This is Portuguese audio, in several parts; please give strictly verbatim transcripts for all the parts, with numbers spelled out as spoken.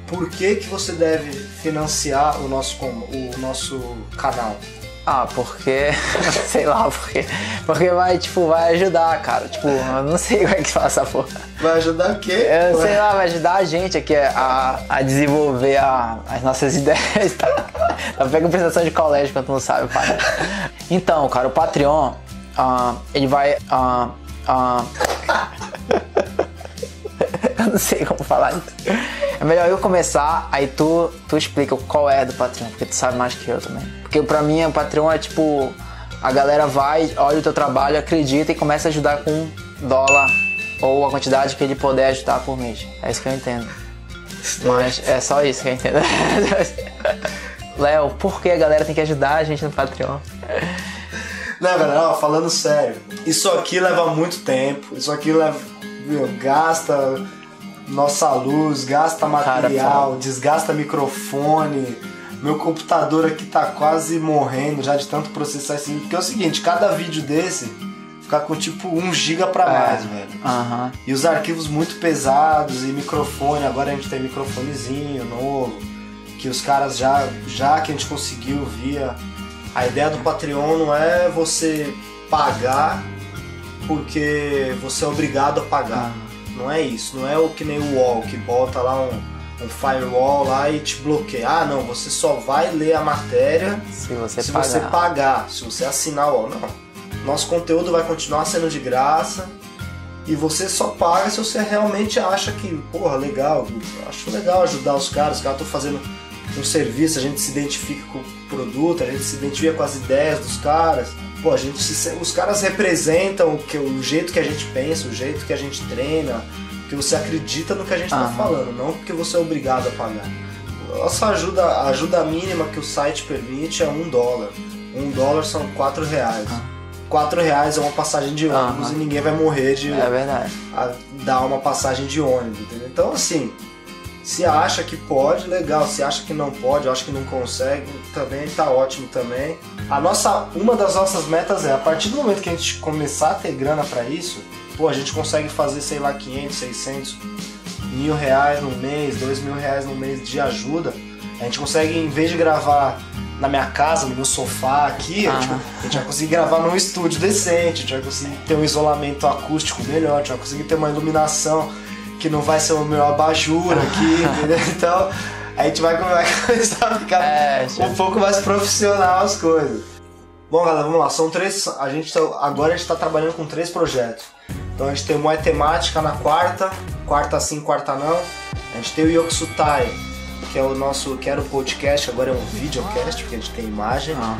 por que que você deve financiar o nosso, o nosso canal? Ah, porque... sei lá, porque... Porque vai, tipo, vai ajudar, cara. Tipo, eu não sei como é que fala essa porra. Vai ajudar o quê? Eu sei lá, vai ajudar a gente aqui a, a desenvolver a, as nossas ideias, tá? Tá pegando apresentação de colégio, quando tu não sabe, pai. Então, cara, o Patreon, uh, ele vai... Uh, uh... eu não sei como falar isso. É melhor eu começar, aí tu, tu explica qual é do Patreon, porque tu sabe mais que eu também. Porque pra mim o Patreon é tipo, a galera vai, olha o teu trabalho, acredita e começa a ajudar com dólar ou a quantidade que ele puder ajudar por mês. É isso que eu entendo. Mas é só isso que eu entendo. Léo, por que a galera tem que ajudar a gente no Patreon? Não, galera, ó, falando sério, isso aqui leva muito tempo, isso aqui leva, viu, gasta nossa luz, gasta material, cara, desgasta microfone. Meu computador aqui tá quase morrendo já de tanto processar esse vídeo. Porque é o seguinte, cada vídeo desse fica com tipo um giga pra mais, é. velho. Uhum. E os arquivos muito pesados e microfone, agora a gente tem microfonezinho novo, que os caras já, já que a gente conseguiu via... A ideia do Patreon não é você pagar porque você é obrigado a pagar. Uhum. Não é isso, não é o que nem o U O L, que bota lá um, um firewall lá e te bloqueia. Ah, não, você só vai ler a matéria se você se pagar, você, pagar, se você assinar o U O L. Não, nosso conteúdo vai continuar sendo de graça e você só paga se você realmente acha que, porra, legal, acho legal ajudar os caras, os caras estão fazendo um serviço, a gente se identifica com o produto, a gente se identifica com as ideias dos caras. Pô, a gente se, os caras representam o, que, o jeito que a gente pensa, o jeito que a gente treina, que você acredita no que a gente está falando, não porque você é obrigado a pagar. Nossa ajuda, a ajuda mínima que o site permite é um dólar. Um dólar são quatro reais. Ah. Quatro reais é uma passagem de ônibus ah. e ninguém vai morrer de é verdade. A, dar uma passagem de ônibus, entendeu? Então assim, se acha que pode, legal. Se acha que não pode, acha que não consegue, também tá ótimo também. A nossa, uma das nossas metas é, a partir do momento que a gente começar a ter grana pra isso, pô, a gente consegue fazer, sei lá, quinhentos, seiscentos, mil reais no mês, dois mil reais no mês de ajuda. A gente consegue, em vez de gravar na minha casa, no meu sofá aqui, ah. a, gente, a gente vai conseguir gravar num estúdio decente, a gente vai conseguir ter um isolamento acústico melhor, a gente vai conseguir ter uma iluminação que não vai ser o meu abajur aqui, entendeu? Então, a gente vai, vai começar a ficar é, um pouco mais profissional as coisas. Bom, galera, vamos lá. São três. A gente tá, agora a gente está trabalhando com três projetos. Então a gente tem o Muay Temática na quarta, quarta sim, quarta não. A gente tem o Yoksutai, que é o nosso, que era o podcast, agora é um videocast, porque a gente tem imagem. Uhum.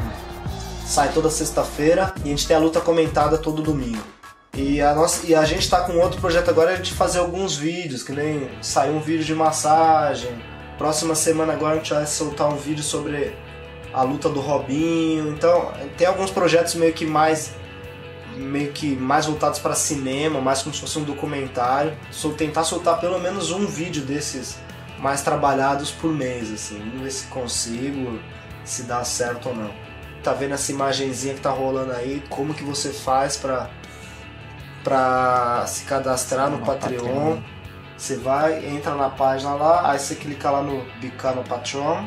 Sai toda sexta-feira e a gente tem a luta comentada todo domingo. E a, nossa, e a gente tá com outro projeto agora de fazer alguns vídeos, que nem saiu um vídeo de massagem. Próxima semana agora a gente vai soltar um vídeo sobre a luta do Robinho. Então tem alguns projetos meio que mais meio que mais voltados para cinema, mais como se fosse um documentário. Sou tentar soltar pelo menos um vídeo desses mais trabalhados por mês, assim. Vamos ver se consigo, se dá certo ou não. Tá vendo essa imagenzinha que tá rolando aí? Como que você faz para para se cadastrar no Patreon. Patreon. Você vai, entra na página lá, aí você clica lá no Bicar no Patreon,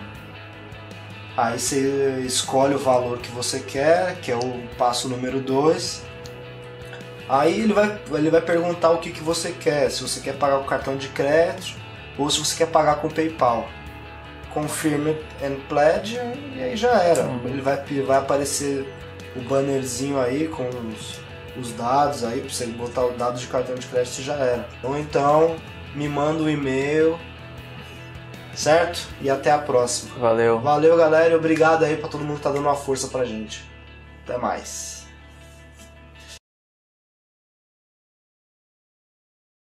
aí você escolhe o valor que você quer, que é o passo número dois. Aí ele vai, ele vai perguntar o que, que você quer, se você quer pagar com cartão de crédito ou se você quer pagar com PayPal. Confirm and pledge e aí já era. Uhum. Ele vai, vai aparecer o bannerzinho aí com os os dados aí, pra você botar o dado de cartão de crédito, já era. Ou então, me manda um e-mail, certo? E até a próxima. Valeu. Valeu, galera, e obrigado aí pra todo mundo que tá dando uma força pra gente. Até mais.